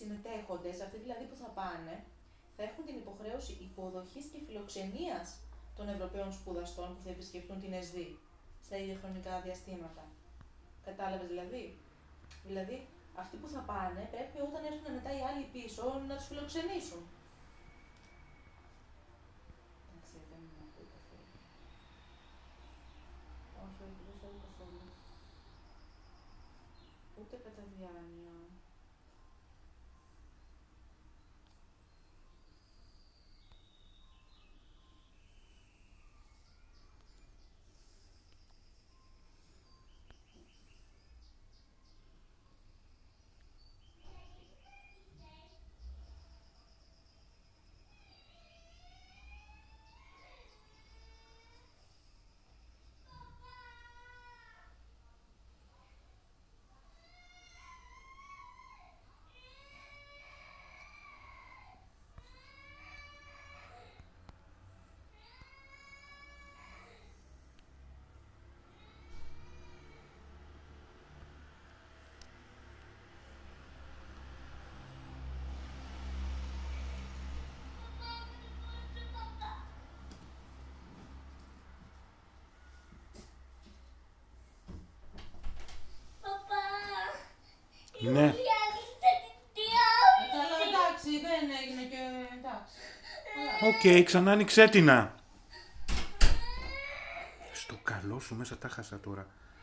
συμμετέχοντες, αυτοί δηλαδή που θα πάνε, θα έχουν την υποχρέωση υποδοχής και φιλοξενίας των Ευρωπαίων σπουδαστών που θα επισκεφτούν την ΕΣΔΗ στα ίδια χρονικά διαστήματα. Κατάλαβες δηλαδή? Δηλαδή, αυτοί που θα πάνε πρέπει όταν έρθουν μετά οι άλλοι πίσω να τους φιλοξενήσουν. Εντάξει, δεν μου ακούει καθόλου. Όχι, δεν θέλω καθόλου. Ούτε κατά διάνοια. Ναι. Εντάξει, δεν έγινε και εντάξει. Οκ, ξανά άνοιξέ την. Στο καλό σου μέσα τα χάσα τώρα.